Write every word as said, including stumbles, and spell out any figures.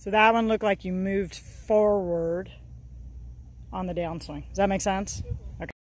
So that one looked like you moved forward on the downswing. Does that make sense? Okay.